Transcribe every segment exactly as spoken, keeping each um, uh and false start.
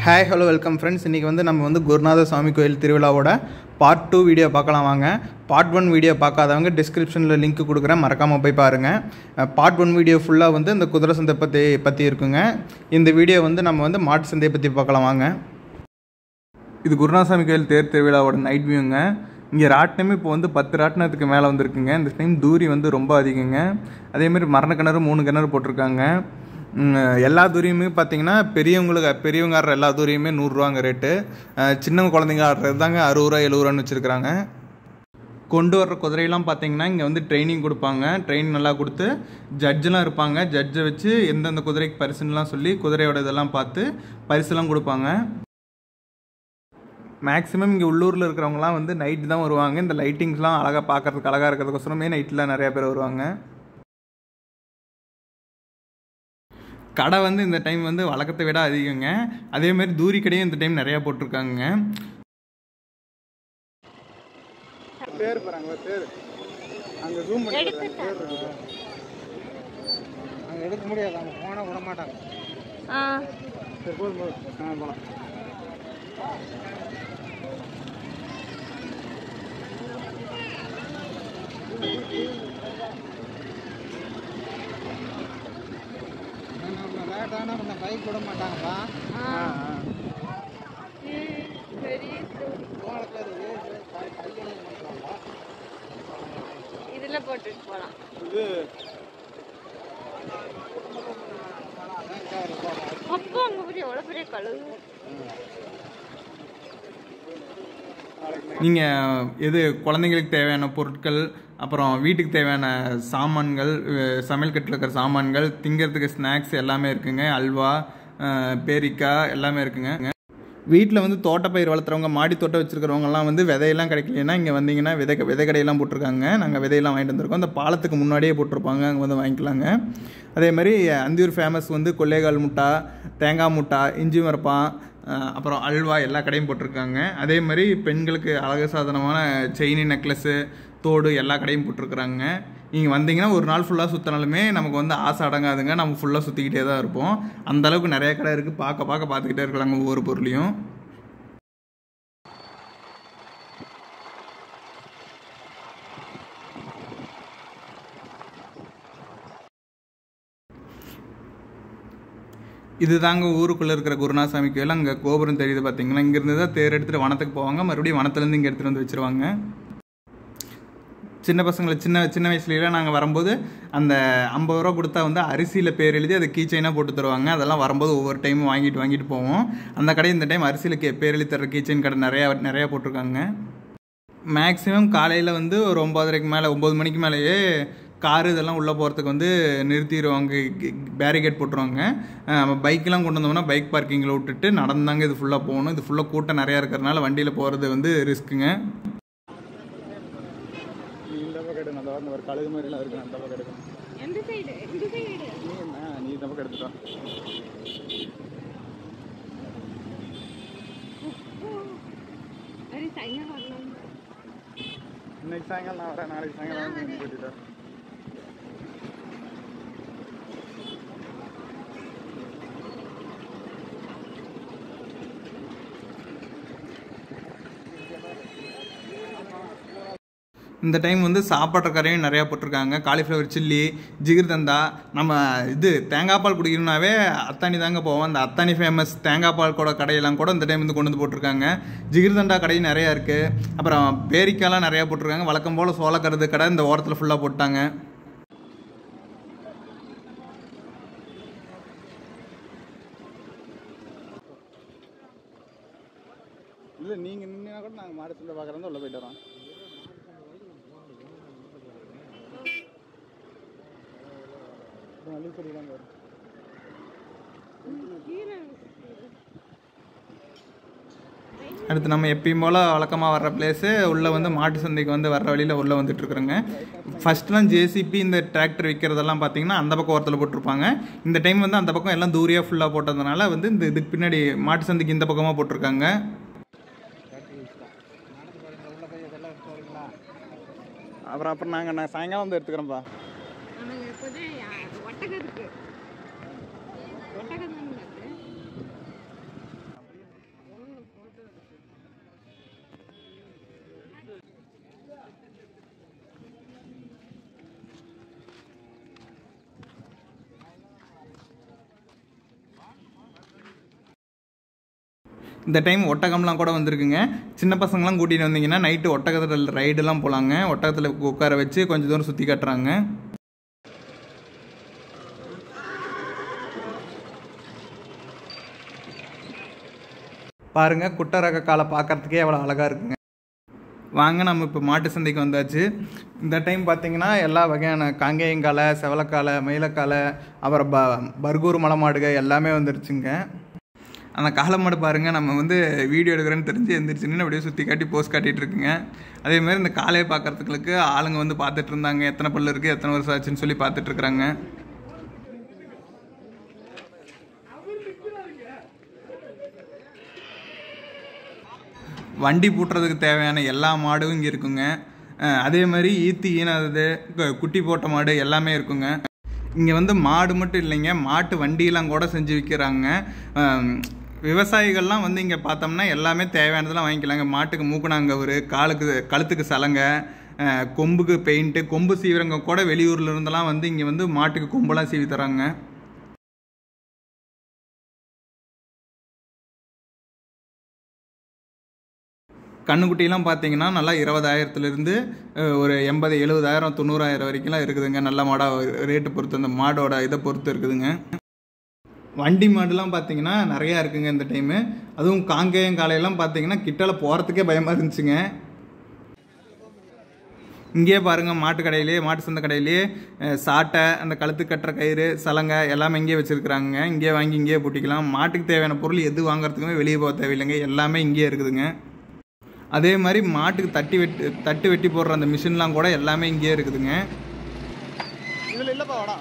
Hi hello welcome friends. இன்றைக்கி வந்து நம்ம வந்து குருநாதசுவாமி கோயில் திருவிழாவோட பார்ட் டூ வீடியோ பார்க்கலாம் வாங்க. பார்ட் ஒன் வீடியோ பார்க்காதவங்க டிஸ்கிரிப்ஷனில் லிங்க் கொடுக்குறேன், மறக்காமல் போய் பாருங்கள். பார்ட் ஒன் வீடியோ ஃபுல்லாக வந்து இந்த குதிரை சந்தை பற்றி பற்றி இருக்குங்க. இந்த வீடியோ வந்து நம்ம வந்து மாட்டு சந்தையை பற்றி பார்க்கலாம் வாங்க. இது குருநாதசுவாமி கோயில் தேர் திருவிழாவோட நைட் வியூங்க. இங்கே ராட்டினமே இப்போ வந்து பத்து ராட்டினத்துக்கு மேலே வந்துருக்குங்க. இந்த டைம் தூரி வந்து ரொம்ப அதிகங்க. அதேமாதிரி மரண கிணறு மூணு கிணறு போட்டிருக்காங்க. எல்லா தூரியுமே பார்த்தீங்கன்னா பெரியவங்களுக்கு பெரியவங்க ஆடுற எல்லா தூரியுமே நூறுரூவாங்க ரேட்டு. சின்ன குழந்தைங்க ஆடுறது தாங்க அறுபது ரூபா எழுபது ரூபான்னு வச்சுருக்குறாங்க. கொண்டு வர்ற குதிரையெல்லாம் பார்த்தீங்கன்னா இங்கே வந்து ட்ரைனிங் கொடுப்பாங்க. ட்ரைனிங் நல்லா கொடுத்து ஜட்ஜெலாம் இருப்பாங்க. ஜட்ஜை வச்சு எந்தெந்த குதிரைக்கு பரிசுன்னெலாம் சொல்லி குதிரையோட இதெல்லாம் பார்த்து பரிசுலாம் கொடுப்பாங்க. மேக்ஸிமம் இங்கே உள்ளூரில் இருக்கிறவங்களாம் வந்து நைட்டு தான் வருவாங்க. இந்த லைட்டிங்ஸ்லாம் அழகாக பார்க்குறதுக்கு அழகாக இருக்கிறதுக்கோசரமே நைட்டில் நிறையா பேர் வருவாங்க. கடை வந்து இந்த டைம் வந்து வழக்கத்தை விட அதிகங்க. அதேமாதிரி தூரி கடையும் இந்த டைம் நிறையா போட்டிருக்காங்க. பேர் போகிறாங்க பேர் அங்கே ஜூம் பண்ணி பேர் இருக்குது. அங்கே எடுக்க முடியாது, அவங்க போனால் விட மாட்டாங்க. ஆ சரி போதும் போதும் ஆ போகலாம். பைக் விட மாட்டாங்கப்பா. இதுல போட்டுட்டு போலாம். இது அப்போ அங்க பெரிய எவ்வளவு பெரிய கழுகு. நீங்கள் எது குழந்தைங்களுக்கு தேவையான பொருட்கள், அப்புறம் வீட்டுக்கு தேவையான சாமான்கள், சமையல் கட்டில் இருக்கிற சாமான்கள், திங்கிறதுக்கு ஸ்நாக்ஸ் எல்லாமே இருக்குங்க. அல்வா, பேரிக்காய் எல்லாமே இருக்குங்க. வீட்டில் வந்து தோட்டப்பயிர் வளர்த்துறவங்க, மாடி தோட்டம் வச்சுருக்கிறவங்கலாம் வந்து விதையெல்லாம் கிடைக்கலன்னா இங்கே வந்தீங்கன்னா விதை விதை கடையெல்லாம் போட்டிருக்காங்க. நாங்கள் விதையெல்லாம் வாங்கிட்டு வந்திருக்கோம். அந்த பாலத்துக்கு முன்னாடியே போட்டிருப்பாங்க, அங்கே வந்து வாங்கிக்கலாங்க. அதே மாதிரி அந்தியூர் ஃபேமஸ் வந்து கொல்லேகால் முட்டா, தேங்காய் முட்டா, இஞ்சி மரப்பான், அப்புறம் அல்வா எல்லா கடையும் போட்டிருக்காங்க. அதே மாதிரி பெண்களுக்கு அழகு சாதனமான செயின், நெக்லஸ்ஸு, தோடு எல்லா கடையும் போட்டிருக்குறாங்க. நீங்கள் வந்தீங்கன்னா ஒரு நாள் ஃபுல்லாக சுற்றினாலுமே நமக்கு வந்து ஆசை அடங்காதுங்க. நம்ம ஃபுல்லாக சுற்றிக்கிட்டே தான் இருப்போம். அந்தளவுக்கு நிறைய கடை இருக்குது. பார்க்க பார்க்க பார்த்துக்கிட்டே இருக்கலாங்க ஒவ்வொரு பொருளையும். இது தாங்க ஊருக்குள்ளே இருக்கிற குருநாதசுவாமி கோயில். அங்கே கோபுரம் தெரியுது பார்த்தீங்களா. இங்கேருந்து தான் தேர் எடுத்துகிட்டு வனத்துக்கு போவாங்க. மறுபடியும் வனத்துலேருந்து இங்கே எடுத்துகிட்டு வந்து வச்சுருவாங்க. சின்ன பசங்களை சின்ன சின்ன வயசுலாம் நாங்கள் வரும்போது அந்த ஐம்பது ரூபா கொடுத்தா வந்து அரிசியில் பேர் எழுதி அதை கீ செயினாக போட்டு தருவாங்க. அதெல்லாம் வரும்போது ஒவ்வொரு டைமும் வாங்கிட்டு வாங்கிட்டு போவோம். அந்த கடை இந்த டைம் அரிசியில் கே பேர் எழுதி தர கீ செயின் கடை நிறையா நிறையா போட்டிருக்காங்க. மேக்ஸிமம் காலையில் வந்து ஒரு ஒம்பதரைக்கு மேலே ஒம்பது மணிக்கு மேலேயே காரு இதெல்லாம் உள்ளே போகிறதுக்கு வந்து நிறுத்திடுவாங்க, பேரிகேட் போட்டுருவாங்க. பைக்கெலாம் கொண்டு வந்தோம்னா பைக் பார்க்கிங்கில் விட்டுட்டு நடந்தாங்க இது ஃபுல்லாக போகணும். இது ஃபுல்லாக கூட்டம் நிறையா இருக்கிறதுனால வண்டியில் போகிறது வந்து ரிஸ்க்குங்க. இந்த பக்கம் எடுக்கணும், அந்த வாரம் ஒரு கழுகு மாதிரிலாம் இருக்கணும். அந்த பக்கம் எடுக்கணும். எந்த சைடு எந்த சைடு நீ இந்த பக்கம் எடுத்துட்டோம். இன்னைக்கு சாயங்காலம் நான் வரேன், நாளைக்கு சாயங்காலம் கூட்டிட்டேன். இந்த டைம் வந்து சாப்பாட்டு கரையும் நிறையா போட்டிருக்காங்க. Cauliflower chilli, jigarthanda. நம்ம இது தேங்காய் பால் குடிக்கணும்னாவே அத்தானி தாங்க போவோம். அந்த அத்தானி ஃபேமஸ் தேங்காய் பால் கூட கடையெல்லாம் கூட இந்த டைம் வந்து கொண்டு வந்து போட்டிருக்காங்க. ஜிகிர்தண்டா கடையும் நிறையா இருக்குது. அப்புறம் பேரிக்காயெல்லாம் நிறையா போட்டிருக்காங்க. வழக்கம் போல் சோளக்கருது கடை இந்த ஓரத்தில் ஃபுல்லாக போட்டாங்க. இல்லை நீங்கள் நின்னா கூட நாங்கள் மாடு சந்தை பார்க்குறோம், உள்ள போயிட்டு வரோம். அடுத்து நம்ம எப்பயும் போல் வழக்கமாக வர்ற பிளேஸு உள்ளே வந்து மாட்டு சந்தைக்கு வந்து வர்ற வழியில் உள்ளே வந்துட்டுருக்குறோங்க. ஃபஸ்ட்லாம் ஜேசிபி இந்த டிராக்டர் விற்கிறதெல்லாம் பார்த்தீங்கன்னா அந்த பக்கம் ஓரத்தில் போட்டிருப்பாங்க. இந்த டைம் வந்து அந்த பக்கம் எல்லாம் தூரியாக ஃபுல்லாக போட்டதுனால வந்து இந்த இதுக்கு பின்னாடி மாட்டு சந்தைக்கு இந்த பக்கமாக போட்டிருக்காங்க. அப்புறம் அப்புறம் நாங்கள் நான் சாயங்காலம் வந்து எடுத்துக்கிறோம்ப்பா. ஒட்டகம் இருக்கு. ஒட்டகம் தான் இருக்கு. இந்த டைம் ஒட்டகம்லாம் கூட வந்திருக்குங்க. சின்ன பசங்களாம் கூட்டிகிட்டு வந்தீங்கன்னா நைட்டு ஒட்டகத்தில் ரைடெல்லாம் போகலாங்க. ஒட்டகத்தில் உட்கார வச்சு கொஞ்சம் தூரம் சுற்றி காட்டுறாங்க. பாருங்கள், குட்டை ரக காலை பார்க்குறதுக்கே எவ்வளோ அழகாக இருக்குங்க. வாங்க, நம்ம இப்போ மாட்டு சந்தைக்கு வந்தாச்சு. இந்த டைம் பார்த்திங்கன்னா எல்லா வகையான காங்கேயங்காலை, செவலக்காலை, மயிலக்காலை, அப்புறம் ப பர்கூர் மலை மாடுகள் எல்லாமே வந்துருச்சுங்க. அந்த காளை மாடு பாருங்கள், நம்ம வந்து வீடியோ எடுக்கிறேன்னு தெரிஞ்சு எந்திரிச்சுன்னு அப்படியே சுற்றி காட்டி போஸ்ட் காட்டிகிட்டு இருக்குங்க. அதேமாதிரி இந்த காளையை பார்க்குறதுக்கு ஆளுங்க வந்து பார்த்துட்டு இருந்தாங்க. எத்தனை பல்லு இருக்குது, எத்தனை வருஷம் ஆச்சுன்னு சொல்லி பார்த்துட்ருக்குறாங்க. வண்டி பூட்டுறதுக்கு தேவையான எல்லா மாடும் இங்கே இருக்குங்க. அதே மாதிரி ஈத்து ஈனாதது, குட்டி போட்ட மாடு எல்லாமே இருக்குங்க. இங்கே வந்து மாடு மட்டும் இல்லைங்க, மாட்டு வண்டியெல்லாம் கூட செஞ்சு விற்கிறாங்க. விவசாயிகள்லாம் வந்து இங்கே பார்த்தோம்னா எல்லாமே தேவையானதெல்லாம் வாங்கிக்கலாங்க. மாட்டுக்கு மூக்குனாங்கவர், காலுக்கு கழுத்துக்கு சலங்கை, கொம்புக்கு பெயிண்ட்டு, கொம்பு சீவிரங்க கூட வெளியூரில் இருந்தெல்லாம் வந்து இங்கே வந்து மாட்டுக்கு கொம்பெல்லாம் சீவி தராங்க. கண்ணுக்குட்டிலாம் பார்த்தீங்கன்னா நல்லா இருபதாயிரத்துலேருந்து ஒரு எண்பது எழுபதாயிரம் தொண்ணூறாயிரம் வரைக்கும்லாம் இருக்குதுங்க. நல்ல மாடாக ரேட்டு பொறுத்து, அந்த மாடோட இதை பொறுத்து இருக்குதுங்க. வண்டி மாடுலாம் பார்த்தீங்கன்னா நிறையா இருக்குங்க இந்த டைமு. அதுவும் காங்கேயம் காலையெல்லாம் பார்த்தீங்கன்னா கிட்டல போகிறதுக்கே பயமாக இருந்துச்சுங்க. இங்கேயே பாருங்கள், மாட்டு கடையிலே, மாட்டு சந்தை கடையிலே சாட்டை, அந்த கழுத்து கட்டுற கயிறு, சலங்கை எல்லாமே இங்கேயே வச்சுருக்குறாங்க. இங்கேயே வாங்கி இங்கேயே பூட்டிக்கலாம். மாட்டுக்கு தேவையான பொருள் எது வாங்குறதுக்குமே வெளியே போக தேவையில்லைங்க, எல்லாமே இங்கேயே இருக்குதுங்க. அதே மாதிரி மாட்டுக்கு தட்டி வெட்டி தட்டு வெட்டி போடுற அந்த மிஷின்லாம் கூட எல்லாமே இங்கேயே இருக்குதுங்க. இதில் இல்லைப்பா வாடா.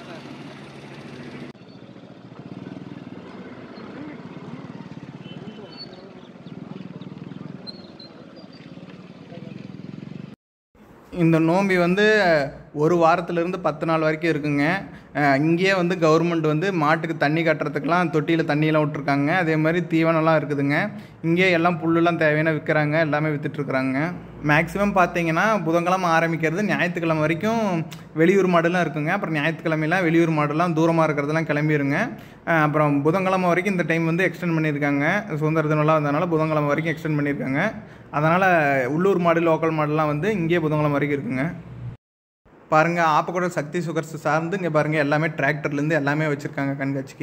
இந்த நோம்பி வந்து ஒரு வாரத்துலேருந்து பத்து நாள் வரைக்கும் இருக்குங்க. இங்கேயே வந்து கவர்மெண்ட் வந்து மாட்டுக்கு தண்ணி கட்டுறதுக்கெலாம் தொட்டியில் தண்ணியெலாம் விட்ருக்காங்க. அதே மாதிரி தீவனம்லாம் இருக்குதுங்க. இங்கேயே எல்லாம் புல்லுலாம் தேவையான விற்கிறாங்க, எல்லாமே விற்றுட்ருக்குறாங்க. மேக்ஸிமம் பார்த்தீங்கன்னா புதன்கிழமை ஆரம்பிக்கிறது ஞாயிற்றுக்கிழமை வரைக்கும் வெளியூர் மாடுலாம் இருக்குங்க. அப்புறம் ஞாயிற்றுக்கிழமைலாம் வெளியூர் மாடுலாம் தூரமாக இருக்கிறதெல்லாம் கிளம்பிடுங்க. அப்புறம் புதன்கிழமை வரைக்கும் இந்த டைம் வந்து எக்ஸ்டெண்ட் பண்ணியிருக்காங்க. சுதந்திர தினம்லாம் வந்ததுனால புதன்கிழமை வரைக்கும் எக்ஸ்டெண்ட் பண்ணியிருக்காங்க. அதனால் உள்ளூர் மாடு, லோக்கல் மாடுலாம் வந்து இங்கேயே புதன்கிழமை வரைக்கும் இருக்குங்க. பாருங்கள், ஆப்பக்கூட சக்தி சுகர்ஸ் சார்ந்து இங்கே பாருங்கள் எல்லாமே டிராக்டர்லேருந்து எல்லாமே வச்சுருக்காங்க கண்காட்சிக்கு.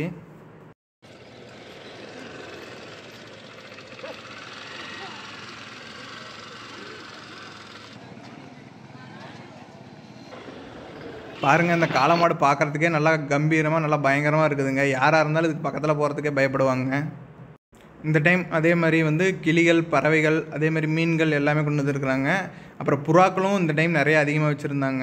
பாருங்கள், இந்த காளை மாடு பார்க்குறதுக்கே நல்லா கம்பீரமாக நல்லா பயங்கரமாக இருக்குதுங்க. யாராக இருந்தாலும் இதுக்கு பக்கத்தில் போகிறதுக்கே பயப்படுவாங்க. இந்த டைம் அதே மாதிரி வந்து கிளிகள், பறவைகள், அதே மாதிரி மீன்கள் எல்லாமே கொண்டு வந்துருக்குறாங்க. அப்புறம் புறாக்களும் இந்த டைம் நிறைய அதிகமாக வச்சுருந்தாங்க.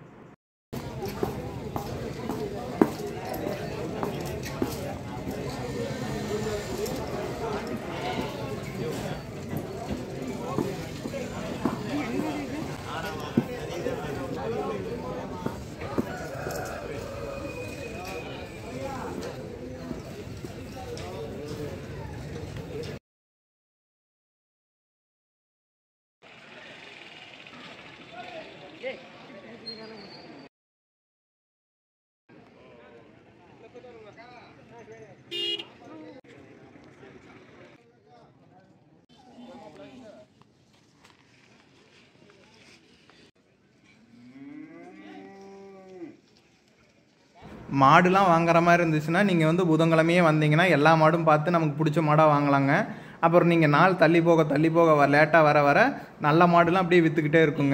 மாடுலாம் வாங்குற மாதிரி இருந்துச்சுன்னா நீங்கள் வந்து புதன்கிழமையே வந்தீங்கன்னா எல்லா மாடும் பார்த்து நமக்கு பிடிச்ச மாடாக வாங்கலாங்க. அப்புறம் நீங்கள் நாள் தள்ளி போக தள்ளி போக லேட்டாக வர வர நல்ல மாடுலாம் அப்படியே விற்றுக்கிட்டே இருக்குங்க.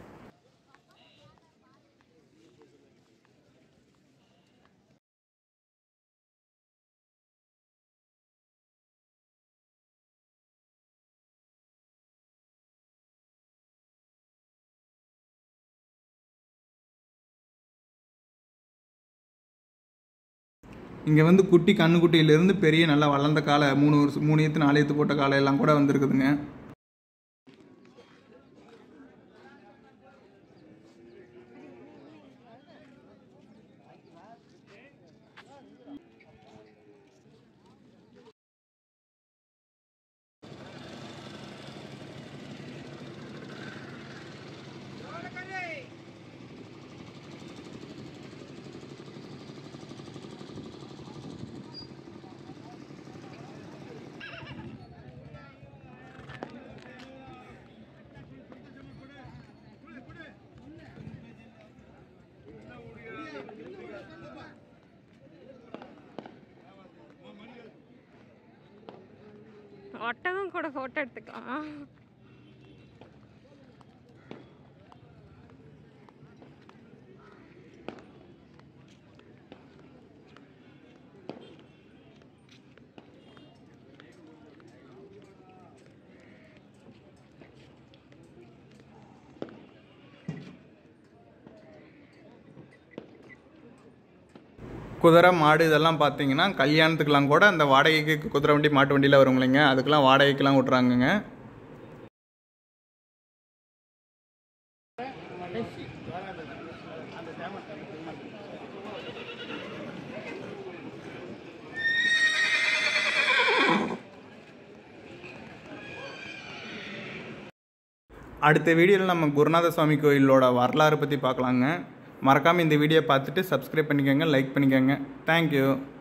இங்கே வந்து குட்டி கண்ணுக்குட்டியிலேருந்து பெரிய நல்லா வளர்ந்த காலை, மூணு வருஷம் மூணு ஏற்று நாலு ஏற்று போட்ட காலை எல்லாம் கூட வந்துருக்குதுங்க. ஒட்டகம் கூட ஃபோட்டோ எடுத்துக்கலாம். குதிரை மாடு இதெல்லாம் பார்த்தீங்கன்னா கல்யாணத்துக்கெலாம் கூட அந்த வாடகைக்கு குதிரை வண்டி மாட்டு வண்டியில் வரும் இல்லைங்க, அதுக்கெலாம் வாடகைக்கெலாம் விட்றாங்கங்க. அடுத்த வீடியோவில் நம்ம குருநாதசுவாமி கோயிலோட வரலாறு பற்றி பார்க்கலாங்க. மறக்காமல் இந்த வீடியோ பார்த்துட்டு சப்ஸ்கிரைப் பண்ணிக்கோங்க, லைக் பண்ணிக்கோங்க. தேங்க்யூ.